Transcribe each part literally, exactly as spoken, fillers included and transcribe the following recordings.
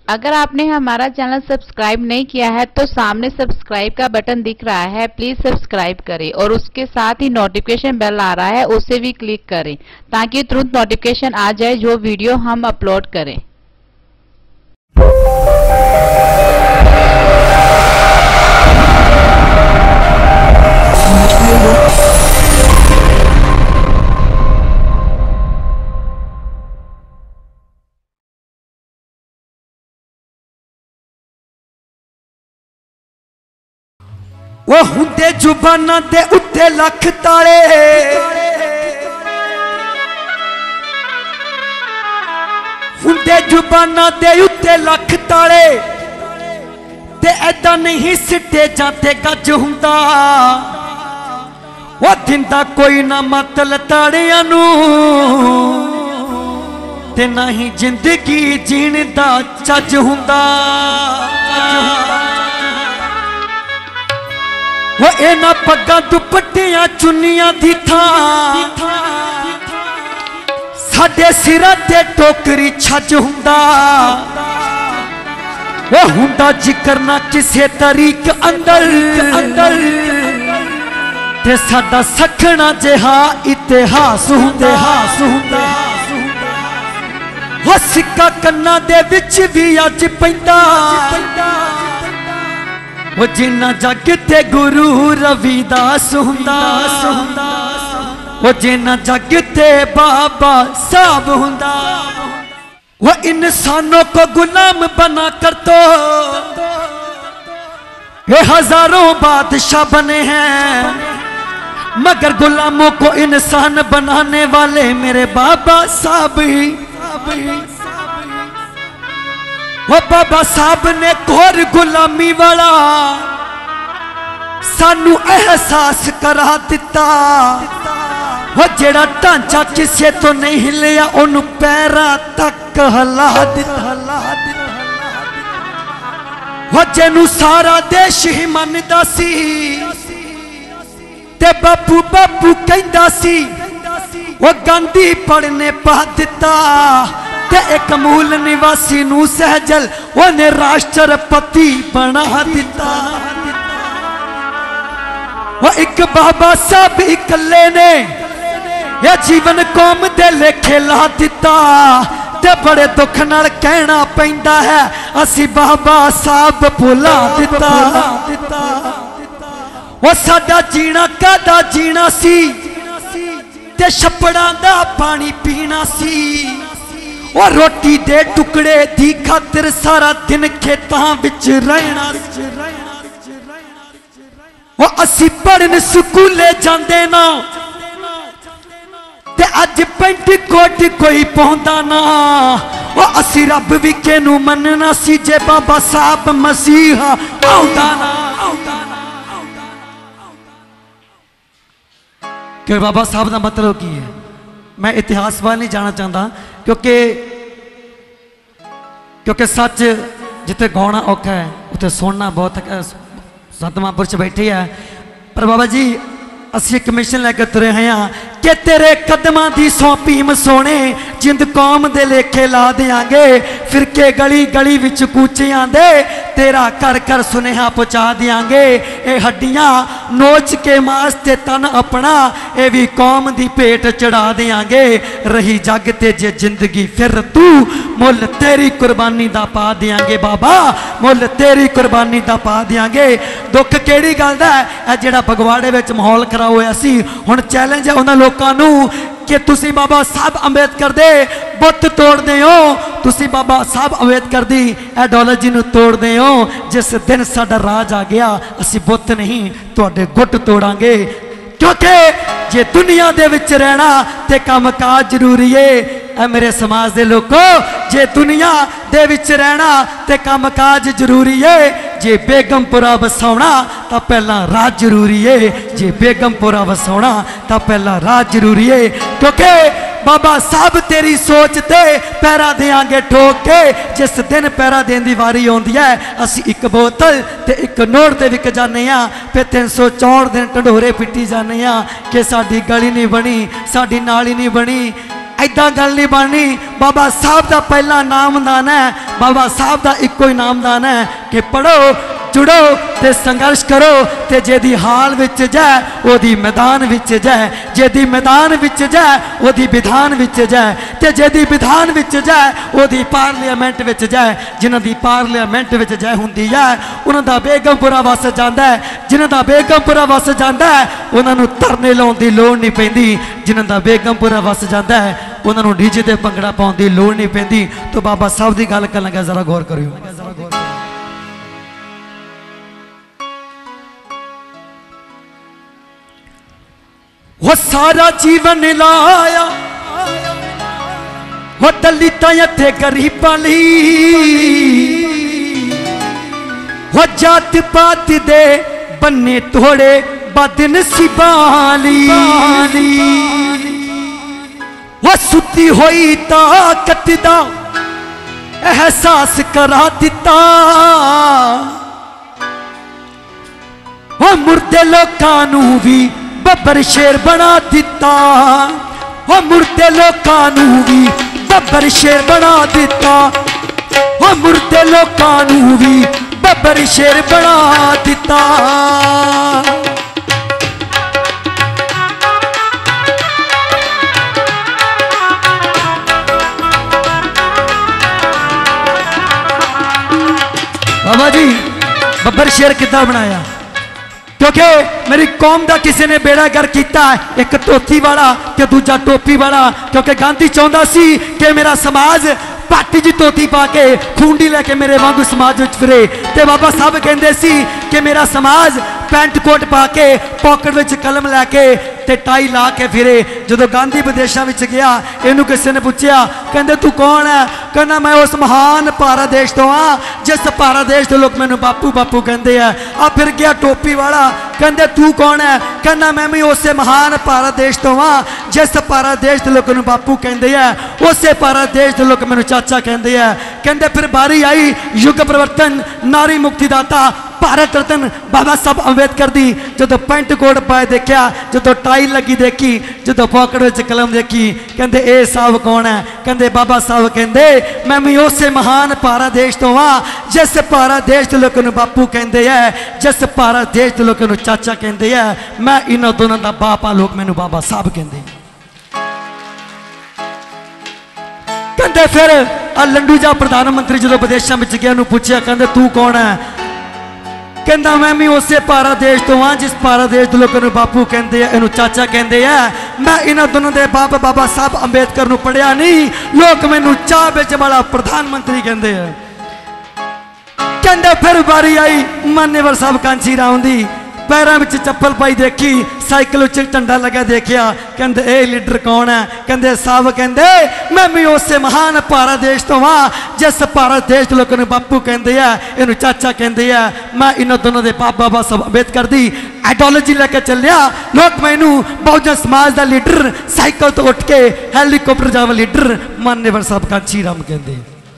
अगर आपने हमारा चैनल सब्सक्राइब नहीं किया है तो सामने सब्सक्राइब का बटन दिख रहा है, प्लीज सब्सक्राइब करें और उसके साथ ही नोटिफिकेशन बेल आ रहा है उसे भी क्लिक करें ताकि तुरंत नोटिफिकेशन आ जाए जो वीडियो हम अपलोड करें। वो हुंदे जुबाना दे उत्ते लख ताले, हुंदे जुबाना दे उत्ते लख ताले, ते ऐदा नहीं सिटे जाते गज हुंदा। वो दिंदा कोई ना मतल ताड़ियां नू, ते ना ही जिंदगी जीण दा चज हुंदा। वो इना पग्गां दुपट्टियां चुन्नियां दी थां साडे सिरां ते टोकरी छज हुंदा। वो हुंदा जिक्र ना किसे तरीक अंदर अंदर, ते साडा सखना जिहा इतिहास हुंदा हुंदा। वो सिक्का कन्ना दे विच भी अज पैंदा, वो जिन्ना जग ते गुरु रविदास हुंदा। वो जिन्ना जग ते बाबा साहब हुंदा। वो इंसानों को गुलाम बना कर तो ये हजारों बादशाह बने हैं, मगर गुलामों को इंसान बनाने वाले मेरे बाबा साहब ही। वो बाबा साहब ने घोर गुलामी वाला सानू एहसास करा दिता। वो जेड़ा ढांचा किसे तो नहीं हिलिया ओनू पैरां तक हिला दिता। वो जेनू सारा देश ही मनदा सी ते बापू बापू कहंदा सी, वो गांधी पढ़ने पा दिता। ते एक मूल निवासी नू सहजल ओने राष्ट्रपति बना दिता। वो एक बाबा साहब इकल्ले ने यह जीवन कौम दे लेखे ला दिता। ते बड़े दुख नाल कहना पैंदा है असी बाबा साहब भुला दिता। वो साडा जीना कादा जीना सी ते छप्पड़ां दा पानी पीना सी। वो रोटी दे टुकड़े दी खातिर सारा दिन खेतां विच रहना। वो असी पढ़न स्कूले जांदे ना ते अज पेंट कोट कोई पाउंदा ना। वो असी रब विखे नू मनना सी जे बाबा साहब मसीहा आउंदा ना। कि बाबा साहब का मतलब की है, मैं इतिहास वाल नहीं जाना चाहता क्योंकि क्योंकि सच जिथे गाना औखा है उसे सुनना बहुत संत महापुरुष बैठे है। पर बाबा जी असी एक मिशन लैके तुरे हैं कि तेरे कदमां दी सौंपी सोने जिंद कौम दे लेखे ला देंगे। फिर के गली गली विच कूचियां दे तेरा कर कर सुनेहा पहुँचा देंगे। ये हड्डियां नोच के मास ते तन अपना ये भी कौम दी भेंट चढ़ा देंगे। रही जग ते जे जिंदगी फिर तू मुल तेरी कुर्बानी दा पा देंगे। बाबा मुल तेरी कुर्बानी दा पा देंगे। दुख केड़ी गल दा है जिहड़ा फगवाड़े विच माहौल खराब होया सी। हुण चैलेंज है उन्हां लोकां नूं कि तुसी बाबा साहब अंबेडकर दे बुत तोड़दे हो, तुसी बाबा साहब अंबेडकर दी आइडियोलॉजी नूं तोड़दे हो। जिस दिन साडा राज आ गया असी बुत नहीं तुहाडे गुट तोड़ांगे। क्योंकि जे दुनिया दे विच रहना ते काम काज जरूरी है। ऐ मेरे समाज दे लोगों, जे दुनिया दे विच रहना ते काम काज जरूरी है। जे बेगमपुरा वसाउणा तां पहला राज जरूरी है। जे बेगमपुरा वसाउणा तां पहला राज जरूरी है। क्योंकि बाबा साहब तेरी सोच ते पैरा देंगे ठोक के। जिस दिन पैरा देने की वारी आती है असी एक बोतल ते एक नोट ते विक जाने। फिर तीन सौ चौंठ दिन ढंडोरे पिटी जाने कि साडी गली नहीं बनी, साडी नाली नहीं बनी। ऐदा गल नहीं बननी। बाबा साहब का पहला नामदान है, बाबा साहब का इको ही नामदान है कि पढ़ो जुड़ो ते संघर्ष करो ते जेदी हाल विच जाए ओदी मैदान विच जाए, जेदी मैदान विच जाए ओदी विधान विच जाए, ते जेदी विधान विच जाए ओदी पार्लियामेंट विच जाए। जिन्हां दी पार्लियामेंट विच जाए हुंदी है उन्हां दा बेगमपुरा वस जांदा है, जिन्हां दा बेगमपुरा वस जांदा है उन्हां नूं धरने लाउण दी लोड़ नहीं पैंदी, जिन्हां दा बेगमपुरा वस जांदा है उन्हां नूं डीजे ते भंगड़ा पाउण दी लोड़ नहीं पैंदी। तो बाबा साहब दी गल करन लगा जरा गौर करियो। वो सारा जीवन लाया वो दलितां ते गरीबां लई, वो जात पात दे बन्ने तोड़े बदनसीबां लई, वो सुती होई ताकत दा एहसास करा दिता, वो मुर्दे लोकां नूं भी बब्बर शेर बना दिता, वो मुर्दे लोकां नूं भी बब्बर शेर बना दिता, वो मुर्दे लोकां नूं भी बब्बर शेर बना दिता। बाबा जी बब्बर शेर कितना बनाया? क्योंकि मेरी कौम का किसी ने बेड़ा गर किया, एक धोती वाला ते दूजा टोपी वाला। क्योंकि गांधी चाहता सी कि मेरा समाज पाटी जी धोती पा के खूंडी लेके मेरे वांगू समाज विच फिरे, ते बाबा साहब कहते सी कि मेरा समाज पैंट कोट पा के पॉकेट विच कलम लैके ते टाई ला के फिरे। जो गांधी विदेशों में गया इनू किसी ने पूछा, कहते तू कौन है? कहना मैं उस महान भारत देश तो हाँ जिस भारत देश के लोग मैनू बापू बापू कहते हैं। आ फिर गया टोपी वाला, कहते तू कौन है? कहना मैं भी उस महान भारत देश तो हाँ जिस भारत देश के लोग बापू कहते हैं, उस भारत देश के लोग मैनू चाचा कहते हैं। कहते फिर बारी आई युग परिवर्तन नारी मुक्तिदाता भारत रत्न बाबा साहब अंबेडकर दी। जो पैंट कोट पाए देखा, जो टाई लगी देखी, जो पॉकेट में कलम देखी, कहते ए साहब कौन है? कहते बाबा साहब कहते मैं भी उस महान भारत देश तो हाँ जिस भारत देश के लोगों बापू कहते हैं, जिस भारत देश के लोगों चाचा कहते हैं। मैं इन्हों दोनों का बाप आ, लोग मैनू बाबा साहब कहते। कहते फिर आ लंडू जा प्रधानमंत्री जो विदेशों में गया पूछा, कहते तू कौन है? कहता मैं भी उस भारत देश तो हाँ जिस भारत देश के लोगों बापू कहते हैं, इनू चाचा कहते हैं। मैं इन्हों दोनों के बाप बाबा साहब अंबेडकर नू पढ़िया नहीं, लोग मैनू चाह बेच वाला प्रधानमंत्री कहते हैं। कहते फिर बारी आई मान्यवर साहब कांची राम दी, पैरों में चप्पल पाई देखी, साइकिल उच्च झंडा लगा देखा। कहते ए लीडर कौन है? कहते साहब कहते मैं भी उस महान भारत देश तो हाँ जिस भारत देश के लोगों बापू कहते हैं, इनू चाचा कहते हैं। मैं इन्हों दोनों के बाप बाबा साहब अंबेडकर दी आइडियोलॉजी लेके चलिया। लोग मैनू बहुजन समाज का लीडर, साइकिल तो उठ के हैलीकॉप्टर जावा लीडर मान्यवर साहब कांची राम कहते।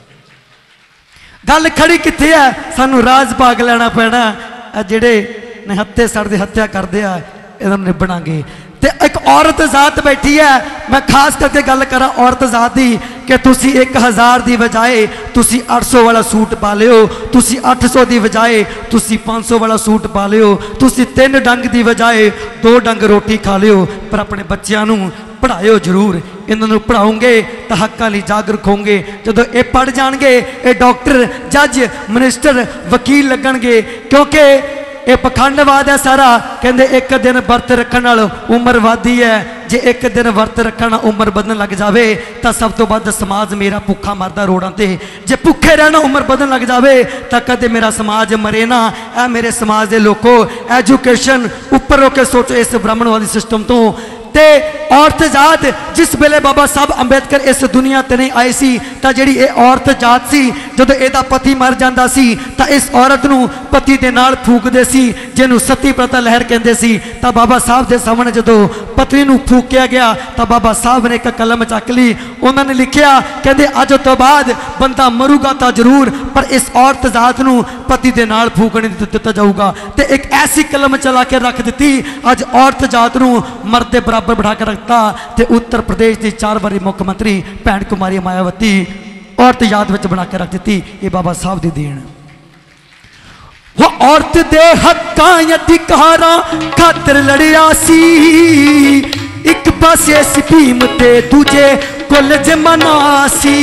गल खड़ी कित्थे है? सानू राज भाग लेना पैना, जेड़े निहत्ते सड़ते हत्या करते हैं इन्हों निभणांगे। ते एक औरत जात बैठी है, मैं खास करके गल करा औरत जात की कि तुसी एक हज़ार की बजाए तुसी अठ सौ वाला सूट पा लियो, तुसी अठ सौ की बजाए तुसी पाँच सौ वाला सूट पा लियो, तुसी तीन डंग की बजाए दो डंग रोटी खा लियो, पर अपने बच्चों नूं पढ़ाओ जरूर। इन्हों पढ़ाओगे तो हकों लिए जागरूक होंगे। जो ये पढ़ जाएंगे ये डॉक्टर जज मिनिस्टर वकील लगणगे, क्योंकि ये पखंडवाद है सारा। कहते एक दिन वर्त रखने नाल उम्र वधदी है, जे एक दिन वर्त रखना उम्र बदन लग जाए तो सब तो वध समाज मेरा भुखा मरदा रोडां ते। जे भुखे रहना उम्र बदन लग जाए तो कदे मेरा समाज मरे ना। ए मेरे समाज के लोगों एजुकेशन उपर होकर सोचो इस ब्राह्मणवादी सिस्टम तो। ते औरत जात जिस वेले बाबा साहब अंबेडकर इस दुनिया ते नहीं आए सी तां जिहड़ी ये औरत जात सी, जदों इहदा पति मर जांदा सी तां इस औरत नूं पति दे नाल फूकदे सी, जिहनूं सती प्रथा लहर कहंदे सी। तां बाबा साहब दे सामने जदों पत्नी नूं फूकिया गया तां बाबा साहब ने एक कलम चक ली, उन्होंने लिखिया कहंदे अज तो बाद बंदा मरूगा तां जरूर पर इस औरत जात नूं पति दे नाल फूकण नहीं दिता जाऊगा। ते एक ऐसी कलम चला के रख दी, अज औरत जात नूं मर्द दे बराबर बढ़ा के रखता। ते उत्तर प्रदेश की चार बारी मुख्यमंत्री भैन कुमारी मायावती औरत याद विच बना के रख दी। ये बाबा साहब की देन। वो औरत दे हक्कां अधिकारां खातर लड़िया सी, एक पासे स्कीम ते दूजे कुल जमाना सी।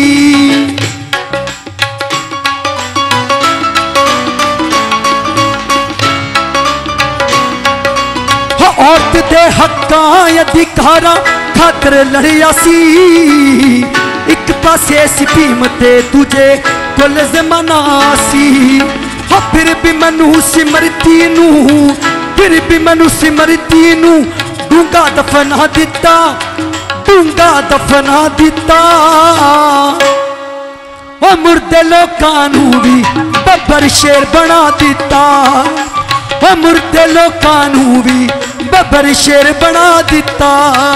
औरत दे हक्कां अधिकारां खातर लड़िया सी, एक पासे स्कीम ते दूजे कुल जमाना सी। हो फिर भी मनु सिमरती नू, फिर भी मनु सिमरती नू डूंगा दफना दिता, डूंगा दफना दिता। ओ मुर्दे लोकां नू भी बब्बर शेर बना दिता, ओ मुर्दे लोकां नू भी बब्बर शेर बना दिता।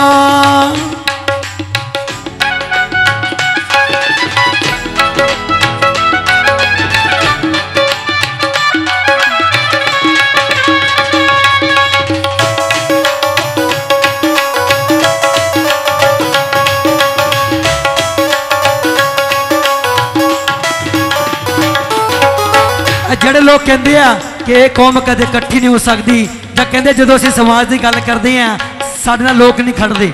ਜਿਹੜੇ लोग कहते हैं कि कौम कदे इकट्ठी नहीं हो सकती, ਜਾਂ ਕਹਿੰਦੇ ਜਦੋਂ ਅਸੀਂ समाज की गल करते हैं ਸਾਡੇ ਨਾਲ लोग नहीं खड़ते।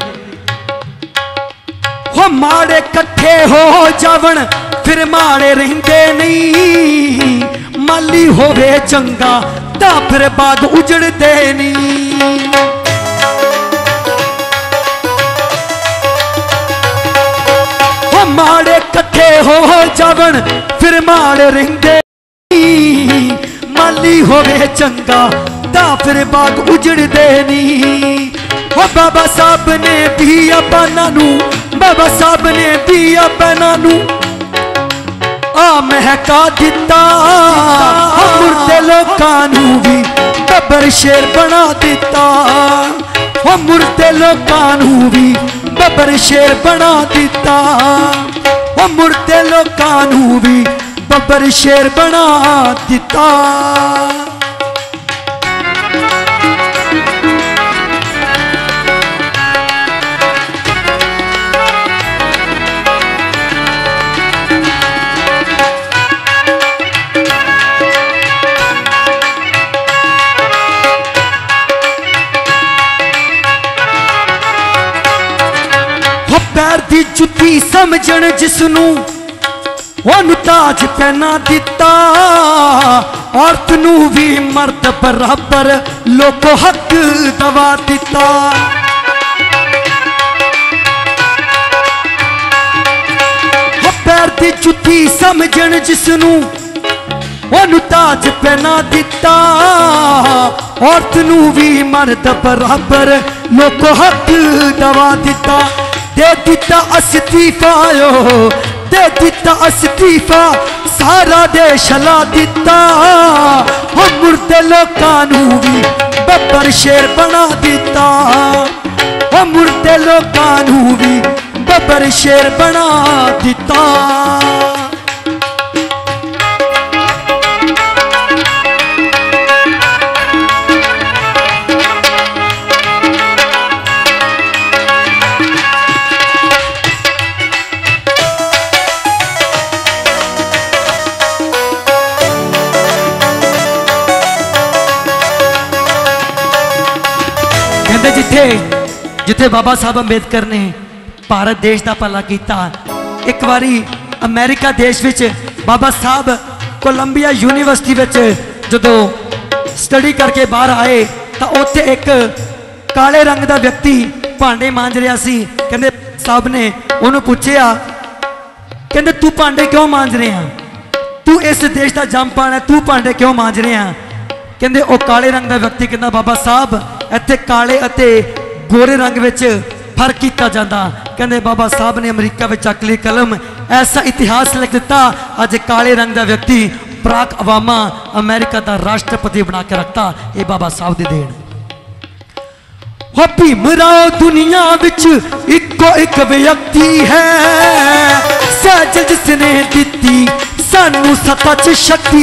हो माड़े इकट्ठे हो जावन फिर माड़े रहिंदे नहीं, माली होवे चंगा तां फिर बाग उजड़दे नहीं। हो माड़े इकट्ठे हो जावन फिर माड़े रहिंदे, माली होवे चंगा ता फिर बाग उजड़दे नहीं। ओ बाबा साहब ने भी अपना नू, बाबा साहब ने भी अपना नू आ महका दिता। मुर्दे लोकां नू भी बब्बर शेर बना दिता, ओ मुर्दे लोकां नू भी बब्बर शेर बना दिता। ओ मुर्दे लोकां नू भी बब्बर शेर बना दिता। पैर दी जुत्ती समझण जिसनू ओनू ताज पहना दिता, औरत नू भी मर्द बराबर लोको हक दवा दिता। पैर दी जुत्ती समझण जिसनू ओनू ताज पहना दिता, औरत नू भी मर्द बराबर लोको हक दवा दिता। दे दिता अस्तीफा यो, दे दिता अस्तीफा सारा देश ला दिता। हो मुर्दे लोकां नू भी बब्बर शेर बना दिता, हो मुर्दे लोकां नू भी बब्बर शेर बना दिता। जिथे जिथे बाबा साहब अंबेडकर ने भारत देश का भला किया, एक बारी अमेरिका देश विच बाबा साहब कोलंबिया यूनिवर्सिटी विच जदों स्टडी करके बाहर आए तो उत्थे एक काले रंग का व्यक्ति भांडे मांज रहा सी। कहंदे साहब ने उन्होंने पूछया, कहंदे तू भांडे क्यों मांज रहा, तू इस देश का जंपान है, तू भांडे क्यों मांज रहा। कहंदे वो काले रंग का व्यक्ति कहंदा बाबा साहब इत्थे काले अते गोरे रंग विच फर्क किया जाता। कहंदे बाबा साहब ने अमरीका में चक ली कलम, ऐसा इतिहास लिख दिता अज काले रंग का व्यक्ति बराक ओबामा अमेरिका का राष्ट्रपति बना के रखता। ये बाबा साहब की देन। हो भीमराव दुनिया विच इको एक व्यक्ति है, सज जिसने दिती सानू सत्ता च शक्ति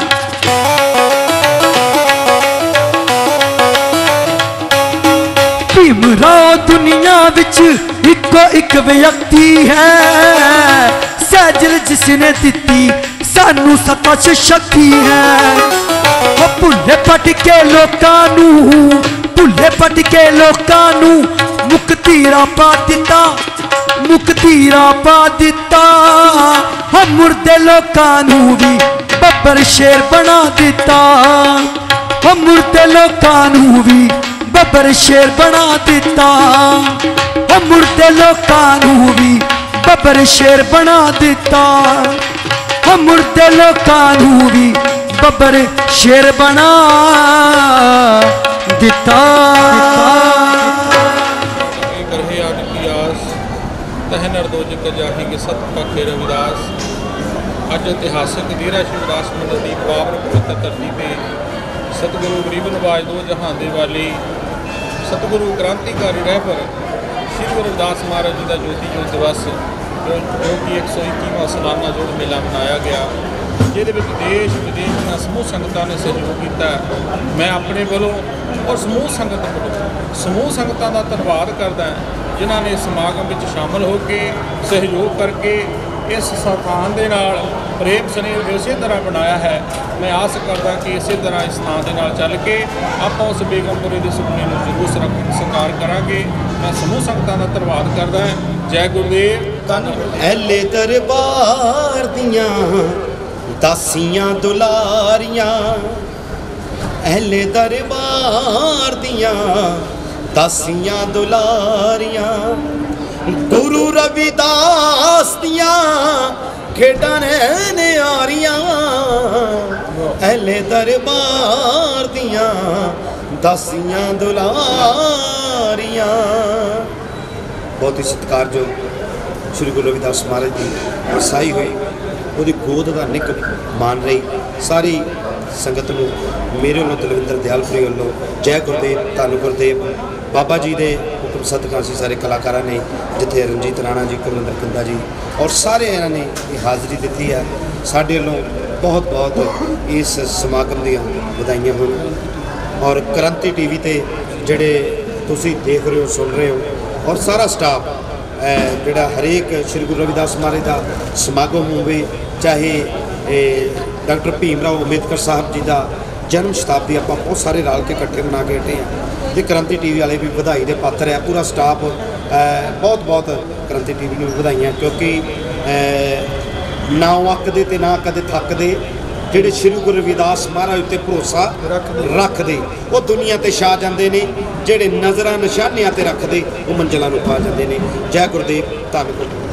है। भीमराव दुनिया विच इको एक व्यक्ति है, सैजल जिसने दिती सानू सत्ता च शक्ति है। वो भुल्ले पट के लोकां नू, भुल्ले पट के लोकां नू मुक्ति पा दिता, मुक्ति पा दिता। हम मुर्दे लोकां नू भी बब्बर शेर बना दिता, हम मुर्दे लोकां नू भी बब्बर शेर बना दिता, हम मुर्दे लोकां नू भी बब्बर शेर बना दिता, हम मुर्दे लोकां नू भी बब्बर शेर बना दिता। तह नरदोज जाही के सत पखे रविदास। अज इतिहासक डेरा शिवदास मंदिर की पावन पवित्र धरती पर सतगुरु गरीब नवाज दो जहान दे वाले सतगुरु क्रांतिकारी रहबर श्री गुरु रविदास महाराज जी का ज्योति जोत दिवस जो जो कि एक सौ इक्कीवां सालाना जोड़ मेला मनाया गया, जिहदे विच देश विदेश ਦੀਆਂ समूह संगतां ने सहयोग किया। मैं अपने वालों और समूह संगत वालों समूह संगतां का धन्नवाद करदा जिन्हां ने समागम में शामिल होकर सहयोग करके इस स्थान के नाल प्रेम स्नेह इस तरह बनाया है। मैं आस करदा कि इस तरह इस स्थान के नाल चल के आप उस बेगमपुरे के सुपने को जरूर साकार करांगे। मैं समूह संगतां का धन्नवाद करदा। जय गुरुदेव। ऐले दरबार दियां दासियां दुलारियां, ऐले दरबार दियां दासियां दुलारियां, गुरु रविदास दियां खेडां ने आरियां, ऐले दरबार दियां दासियां दुलारियां। बहुत ही सत्कारयोग श्री गुरु रविदास महाराज की वसाई हुई, वो गोद का निक मान रही सारी संगत नूं मेरे वालों दलविंदर दयालपुरी वालों जय गुरुदेव, धन गुरुदेव। बाबा जी के हुक्म सदका असीं सारे कलाकारां ने जिथे रंजीत राणा जी, कुलविंदर किंदा जी और सारे इन्होंने हाज़री दी है। साडे वालों बहुत बहुत इस समागम दी वधाइयां होण। और क्रांति टीवी ते जिहड़े तुसीं देख रहे हो, सुन रहे हो और सारा स्टाफ जोड़ा हरेक श्री गुरु रविदास महाराज का समागम होवे, चाहे डॉक्टर भीमराव अंबेडकर साहब जी का जन्म शताब्दी आप बहुत सारे रल के इकट्ठे मना के हटे हैं। तो क्रांति टीवी वाले भी बधाई के पात्र है, पूरा स्टाफ बहुत बहुत क्रांति टीवी में बधाइयाँ, क्योंकि ना अकदे तो ना कदे थकदे ਜਿਹੜੇ श्री गुरु रविदास महाराज उत्ते भरोसा रखते वो दुनिया ते छा जाते हैं, ਜਿਹੜੇ नज़र निशानियां ते रखते वो मंजिलों को पा जाते हैं। जय गुरुदेव, धन गुरुदेव।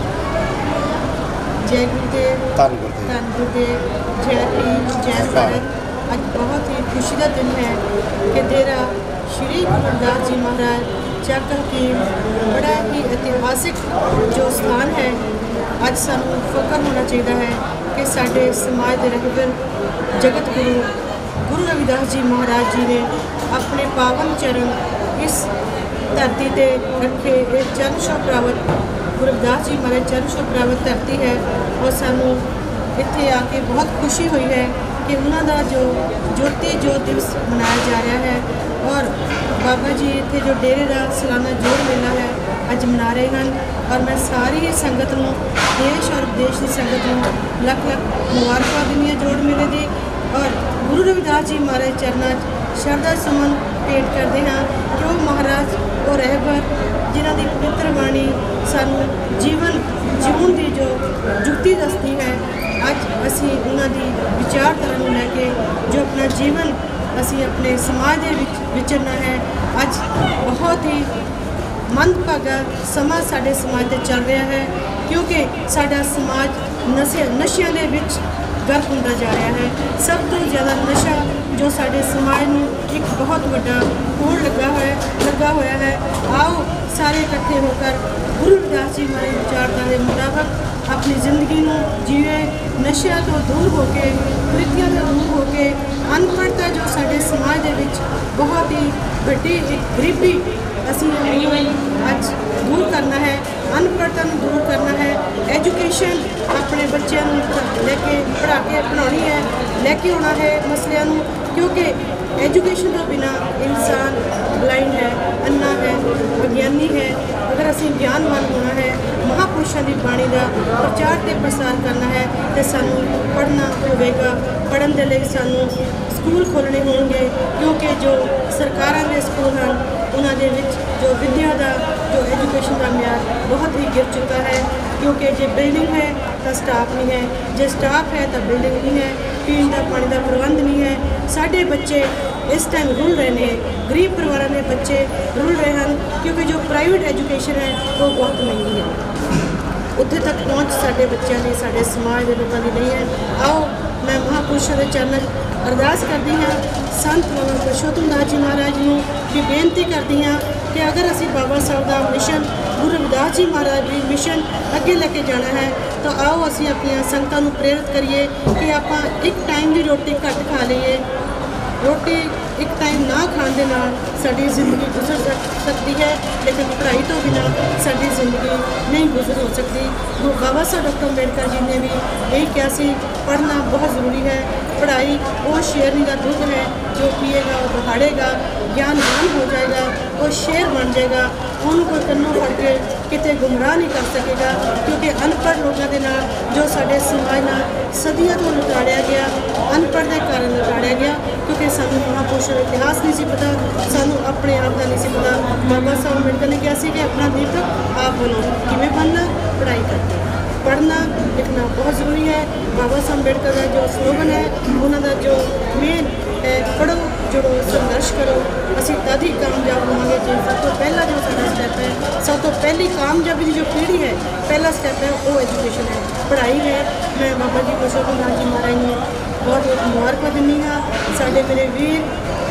जय गुरुदेव, धन गुरुदेव, धन गुरुदेव। जय भीम, जय भारत। आज बहुत ही खुशी का दिन है कि डेरा श्री गुरु रविदास जी महाराज ਚੱਕ ਹਕੀਮ बड़ा ही ऐतिहासिक जो स्थान है। ਅੱਜ ਸਾਨੂੰ ਫਖਰ होना चाहिए है कि साढ़े समाज के रहबर जगत गुरु गुरु रविदास जी महाराज जी ने अपने पावन चरण इस धरती पर रखे। ये चरण छो प्राप्त गुरु रविदास जी महाराज चरण छो प्राप्त धरती है और सानू इत्थे आके बहुत खुशी हुई है कि उन्होंने जो ज्योति जोत दिवस मनाया जा रहा है और बाबा जी इत्थे जो डेरे का सालाना जोड़ मेला है अज मना रहे हैं। और मैं सारी ही संगत नूं, देश और विदेश की संगत नूं लख लख मुबारकां दिंदी हां जोड़ मेले दी। और गुरु रविदास जी महाराज चरणों शरदा सुमन भेंट करते हैं कि वो महाराज वो रहबर जिन्हां दी पवित्र बाणी सानू जीवन जीवन की जो जुक्ति दसती है। अज असी उन्हां दी विचारधारा नूं लैके जो अपना जीवन असी अपने समाज दे विच विचरना है। अज बहुत ही मंदभागा समा साडे समाज ते चल रहा है, क्योंकि साडा समाज नशे नशियां दे विच गर्क होंदा जा रहा है। सब तो ज़्यादा नशा जो साडे समाज नूं एक बहुत बड़ा होड़ लगा हुआ है लगा हुआ है। आओ सारे इकट्ठे होकर गुरु रविदास जी हमारे विचारधारा के मुताबिक अपनी जिंदगी नूं जीवे, नशिया तो दूर होके, कुरीतियां तो दूर होके, अनपढ़ता जो साडे समाज दे विच बहुत ही वड्डी एक गरीबी असी अज दूर करना है, अनपढ़ता दूर करना है। एजुकेशन अपने बच्चों लैके पढ़ा के पढ़ानी है, लैके आना है मसलियां नूं, क्योंकि एजुकेशन तो बिना इंसान ब्लाइंड है, अन्ना है, अज्ञानी है। अगर असीं ज्ञानवान होना है, महापुरुषों की बाणी का प्रचार ते प्रसार करना है तो सानू पढ़ना होगा। पढ़न के लिए सानू स्कूल खोलने होंगे, क्योंकि जो सरकारां दे स्कूल हैं उन्होंने जो विद्या का जो एजुकेशन का म्यार बहुत ही गिर चुका है, क्योंकि जो बिल्डिंग है तो स्टाफ नहीं है, जो स्टाफ है तो बिल्डिंग नहीं है, पीने का पानी का प्रबंध नहीं है। साढ़े बच्चे इस टाइम रुल रहे हैं, गरीब परिवारों के बच्चे रुल रहे हैं, क्योंकि जो प्राइवेट एजुकेशन है वो बहुत महंगी है। उत्थे तक पहुँच साढ़े बच्चों की, साढ़े समाज के लोगों की नहीं है। आओ मैं महापुरुषों के चरण अरदास करती हाँ, संत बाबा पुरुषोत्तम दास जी महाराज नूं भी बेनती करती हाँ कि अगर असी बाबा साहब का मिशन, गुरु रविदास जी महाराज जी मिशन अगे लेके जाना है तो आओ असी अपन संगतां नूं प्रेरित करिए कि आपां एक टाइम की रोटी घट खा लीए। रोटी एक टाइम ना खाने के नाल साडी जिंदगी गुजर सक सकती है, लेकिन पढ़ाई तो बिना साडी जिंदगी नहीं गुजर हो सकती। बाबा साहब डॉक्टर अम्बेडकर जी ने भी यही कहा सी, पढ़ना बहुत ज़रूरी है। पढ़ाई वो शेरनी का दूध है, जो पिएगा वो दहाड़ेगा, ज्ञानवान हो जाएगा, वो शेर बन जाएगा। उन्होंने कोई कन्नों फड़ के किते गुमराह नहीं कर सकेगा, क्योंकि अनपढ़ लोगों के नाल जो साडे समाज नाल सदियों तो लुटाड़िया गया, अनपढ़ के कारण लुटाड़िया गया, क्योंकि सानू महापुरुषों का इतिहास नहीं सी पता, सानू अपने आप का नहीं सी पता। बाबा साहब अम्बेडकर ने कहा कि अपना दीपक आप बनो, किमें बनना, पढ़ाई करके। पढ़ना लिखना बहुत ज़रूरी है। बाबा साहब अम्बेडकर का जो स्लोगन है, उन्होंने जो मेन है, पढ़ो जुड़ो संघर्ष करो, असी तद ही कामयाब होंगे। जो सब तो पहला जो साडा स्टैप है, सब तो पहली कामयाबी की जो पीढ़ी है, पहला स्टैप है वो एजुकेशन है, पढ़ाई है। मैं बाबा जी पुरुषोत्तम दास जी महाराज ने बहुत बहुत मुबारक दिनी हाँ। साढ़े मेरे वीर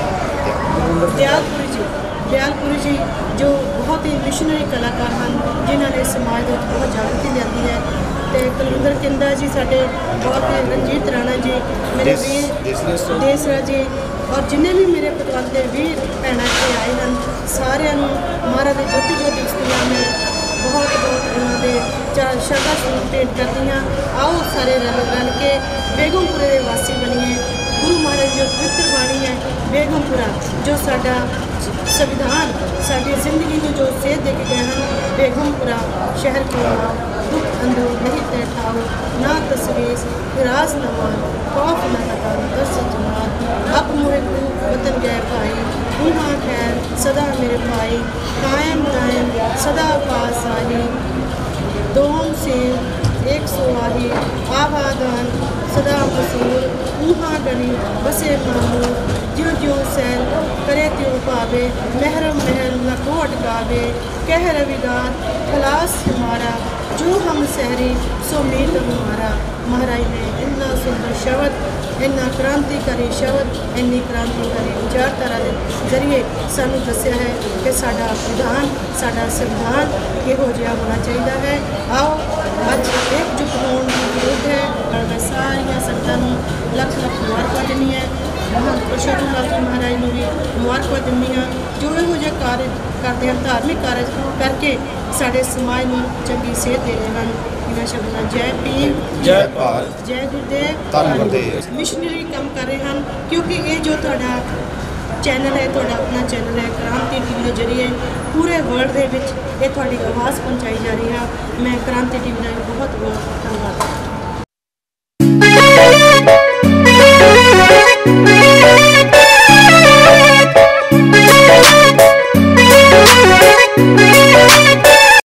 दयालपुरी जी दयालपुरी जी जो बहुत ही मिशनरी कलाकार हैं, जिन्होंने समाज में बहुत जागृति लियाती है। तो कुलविंदर किंदा जी साढ़े बहुत ही, रंजीत राणा जी मेरे वीर, देसराज जी और जिन्हें भी मेरे पतवंत के वीर भैन के आए हैं, सारिਆਂ ਨੂੰ महाराज के ज्योति ज्योति स्त्रियां में बहुत बहुत उन्होंने चार श्रद्धा सुमन भेंट करती हाँ। आओ सारे रल रल के बेगमपुरे के वासी बनिए। गुरु महाराज जो पवित्र बाणी है बेगमपुरा, जो साडा संविधान साड़ी जिंदगी में जो सेध दे के गए हैं, बेगमपुरा शहर के दुख अंदर नहीं तय ठाओ, ना तस्वीर विराज न मान, खौफ न लगा दस जमात, अब मोहे को वतन गए भाई, उन्हा खैर सदा मेरे भाई, कायम कायम सदा पास आही, दोम से एक सौ आही, आबादान सदा मसूर, उन्हा डरी बसे मामूर, ज्यों ज्यों सैल करे त्यों पावे, महरम महल न को अटकावे, कह रविदास खलास हमारा, जो हम सहरी सो मीत हमारा। महाराज ने इन्ना सुंदर शब्द, इन्ना क्रांतिकारी शब्द, इन्नी क्रांतिकारी विचारधारा के जरिए सानू दस्या है कि साडा विधान, साडा संविधान किहो जिहा होना चाहिए है। आओ अज एकजुट होने की जरूरत है, और मैं सारिया संगतां नूं लख लख मुबारक दिंदी है। पुरुषोत्तम दास जी महाराज नूं भी मुबारक दिंदी हाँ, जो इहो जिहे कार्य करते हैं, धार्मिक कार्य करके साडे समाज नूं चंगी सेध दे रहे हैं। इन्हां शब्दां नाल जय भीम, जय भारत, जय गुरुदेव, धन गुरुदेव। मिशनरी काम कर रहे हैं, क्योंकि ये जो तुहाडा चैनल है, तुहाडा अपना चैनल है क्रांति टीवी के जरिए पूरे वर्ल्ड के विच ये तुहाडी आवाज़ पहुँचाई जा रही है। मैं क्रांति टीवी का बहुत बहुत धन्यवाद।